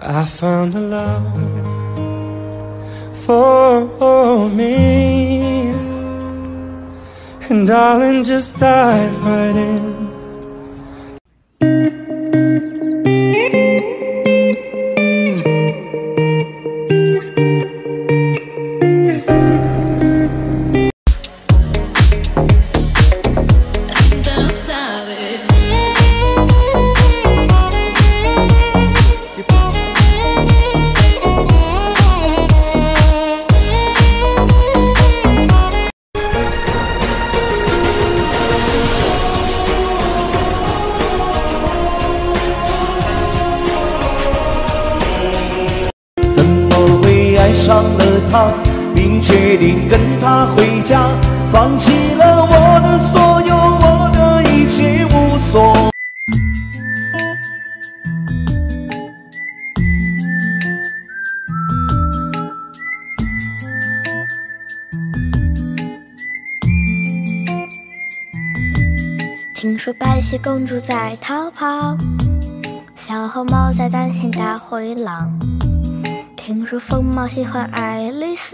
I found a love for me, and darling, just dive right in. 上了他，并决定跟他回家，放弃了我的所有，我的一切无所。 听说白雪公主在逃跑，小红帽在担心大灰狼。听说疯猫喜欢爱丽丝。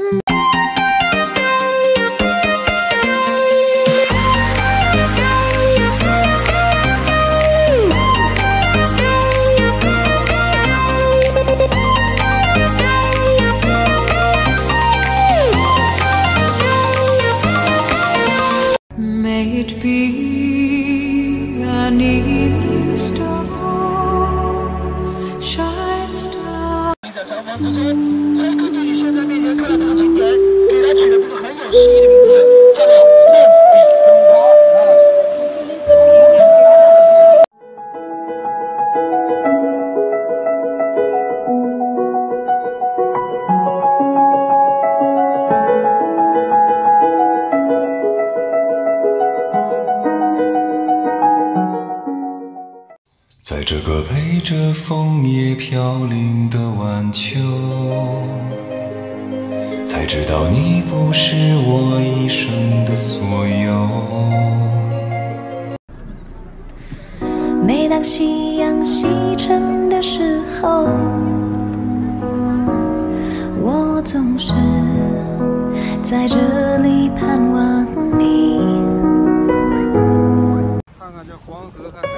May it be an evening star, shine star。在采访之中，海科弟弟却在面前看了这个景点，给他取了这个很有诗意的名字，叫做“梦比生花”。 在这个陪着枫叶飘零的晚秋，才知道你不是我一生的所有。 每当夕阳西沉的时候，我总是在这里盼望你。 看看这黄河还。